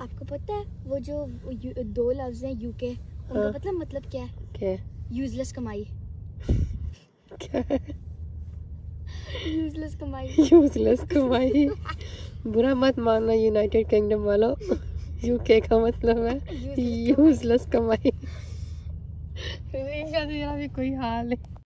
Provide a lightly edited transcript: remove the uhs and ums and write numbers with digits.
आपको पता है वो जो दो लफ्ज हैं यूके, उनका मतलब क्या है? क्या? यूजलेस कमाई। क्या? यूजलेस कमाई। यूजलेस कमाई। बुरा मत मानना यूनाइटेड किंगडम वालों, यूके का मतलब है यूजलेस कमाई। मेरा भी कोई हाल है।